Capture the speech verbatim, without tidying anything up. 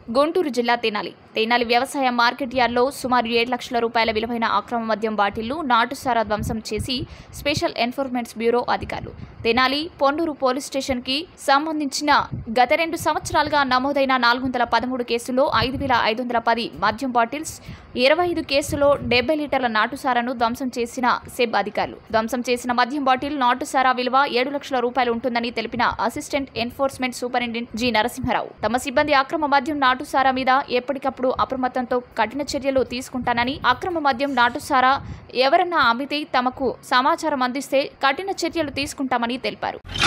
గుంటూరు జిల్లా తెనాలి తెనాలి వ్యవసాయ మార్కెట్ యార్డ్లో సుమారు ఏడు లక్షల రూపాయల విలువైన అక్రమ మద్యం బాటిళ్లు నాటుసారా ధ్వంసం చేసి స్పెషల్ ఎన్ఫోర్స్మెంట్ బ్యూరో అధికారులు తెనాలి పొండూరు పోలీస్ స్టేషన్ కి సంబంధించిన గత రెండు సంవత్సరాలుగా నమోదైన నాలుగు వందల పదమూడు కేసుల్లో ఐదు వేల ఐదు వందల పది మద్యం బాటిల్స్ ఇరవై ఐదు కేసుల్లో డెబ్బై లీటర్ల నాటుసారాను ధ్వంసం చేసిన సెబ్ అధికారులు ధ్వంసం చేసిన మద్యం బాటిల్ నాటుసారా విలువ ఏడు లక్షల రూపాయలు ఉంటుందని తెలిపిన assistant enforcement superintendent G Narasimharao తమ సిబ్బంది అక్రమ మద్యం నాటుసారా మీద ఎప్పటికప్పుడు అప్రమత్తంతో కఠిన చర్యలు తీసుకుంటానని అక్రమ మద్యం నాటుసారా ఎవరన్నా అమ్మితే తమకు సమాచారం అందిస్తే కఠిన చర్యలు తీసుకుంటామని తెలిపారు.